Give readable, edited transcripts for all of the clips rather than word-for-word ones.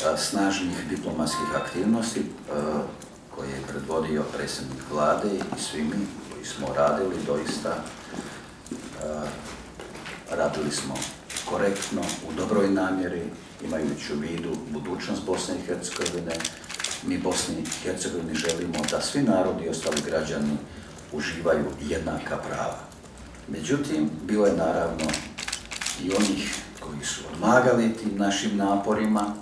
snažnih diplomatskih aktivnosti koje je predvodio predsjednik vlade i svi mi koji smo radili doista, radili smo korektno, u dobroj namjeri, imajući u vidu budućnost Bosne i Hercegovine. Mi Bosni i Hercegovini želimo da svi narodi i ostali građani uživaju jednaka prava. Međutim, bilo je naravno i onih koji su odmagali tim našim naporima,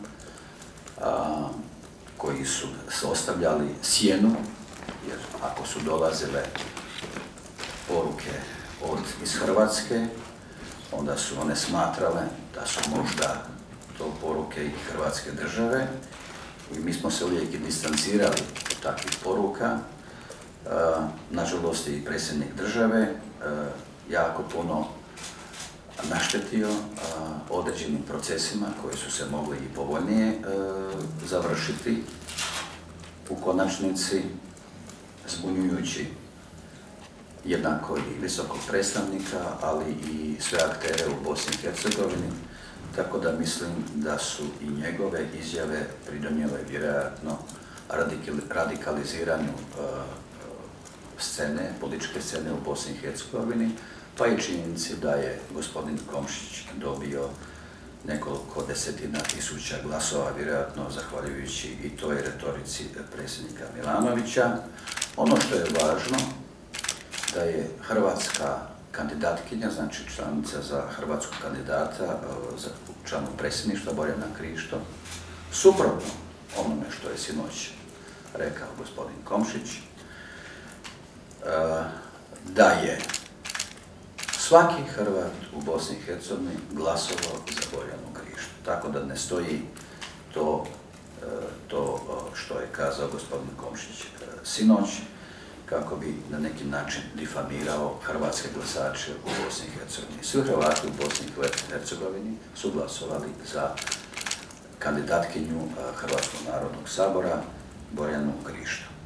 koji su ostavljali sjenu, jer ako su dolazile poruke iz Hrvatske, onda su one smatrale da su možda to poruke i Hrvatske države i mi smo se uvijek i distancirali od takvih poruka. Nažalost, i predsjednik države jako puno naštetio određenim procesima koji su se mogli i povoljnije završiti, u konačnici zbunjujući jednako i visokog predstavnika, ali i sve aktere u Bosni i Hercegovini, tako da mislim da su i njegove izjave pridonijele vjerojatno radikaliziranju scene, političke scene u Bosni i Hercegovini, pa i činjenici da je gospodin Komšić dobio nekoliko desetina tisuća glasova, vjerojatno zahvaljujući i toj retorici predsjednika Milanovića. Ono što je važno, da je hrvatska kandidatkinja, znači članica za hrvatskog kandidata za članu predsjedništva Gordana Grlića, suprotno onome što je sinoć rekao gospodin Komšić, da je svaki Hrvat u Bosni i Hercegovini glasovao za Gordanu Grliću. Tako da ne stoji to što je kazao gospodin Komšić sinoć, kako bi na neki način difamirao hrvatske glasače u Bosni i Hercegovini. Svi Hrvati u Bosni i Hercegovini su glasovali za kandidatkinju Hrvatskog narodnog sabora Gordanu Grliću.